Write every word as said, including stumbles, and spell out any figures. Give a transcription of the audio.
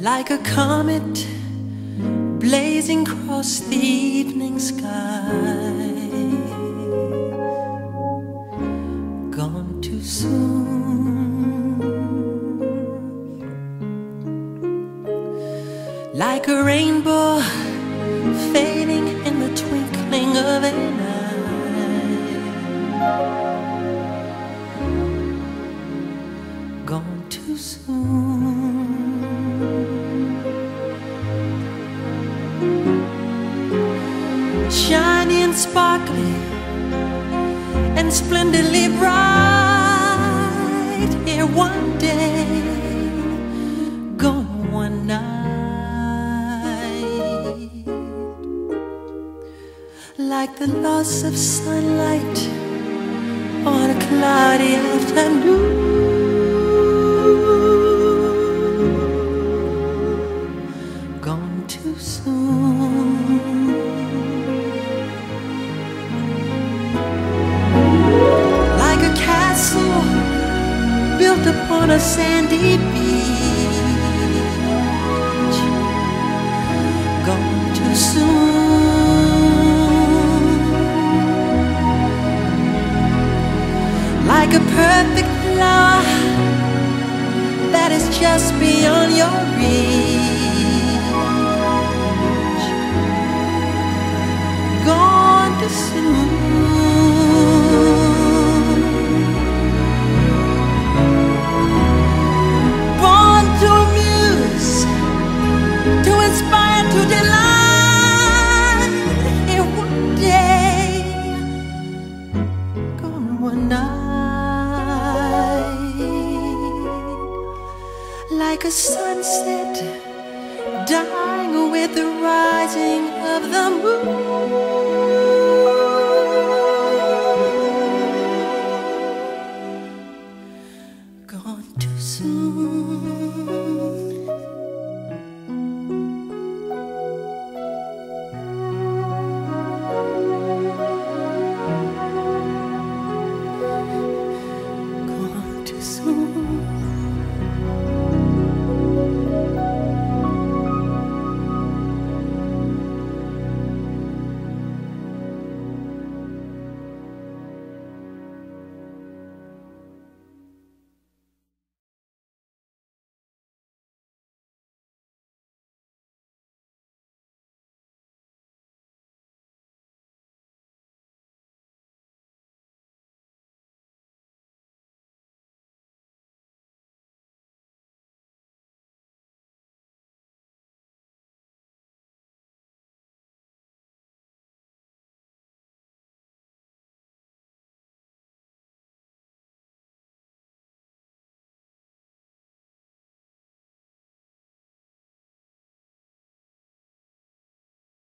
like a comet blazing across the evening sky. Gone too soon, like a rainbow fading in the twinkling of an eye. Gone too soon. Shiny and sparkly and splendidly bright, here one day, gone one night. Like the loss of sunlight on a cloudy afternoon. Gone too soon. Like a castle built upon a sandy beach. Gone too soon. Like a perfect flower that is just beyond your reach. Gone too soon. Born to amuse, to inspire, to delight, here one day, gone one night. Like a sunset dying with the rising of the moon. Gone too soon. Gone too soon.